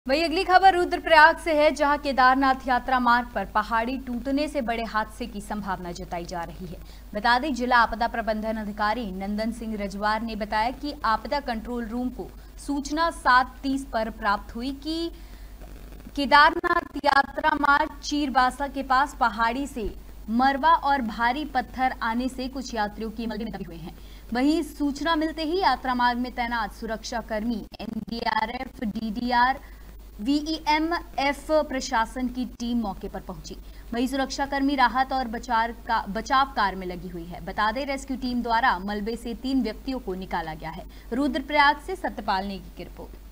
वही अगली खबर रुद्रप्रयाग से है, जहां केदारनाथ यात्रा मार्ग पर पहाड़ी टूटने से बड़े हादसे की संभावना जताई जा रही है। बता दें, जिला आपदा प्रबंधन अधिकारी नंदन सिंह रजवार ने बताया कि आपदा कंट्रोल रूम को सूचना 7:30 पर प्राप्त हुई कि केदारनाथ यात्रा मार्ग चीरबासा के पास पहाड़ी से मरवा और भारी पत्थर आने से कुछ यात्रियों की मलबे में दबे हुए हैं। वहीं सूचना मिलते ही यात्रा मार्ग में तैनात सुरक्षा कर्मी, एनडीआरएफ, डीडीआर, वीईएमएफ प्रशासन की टीम मौके पर पहुंची। वहीं सुरक्षाकर्मी राहत और बचाव कार्य में लगी हुई है। बता दें, रेस्क्यू टीम द्वारा मलबे से 3 व्यक्तियों को निकाला गया है। रुद्रप्रयाग से सत्यपाल नेगी की रिपोर्ट।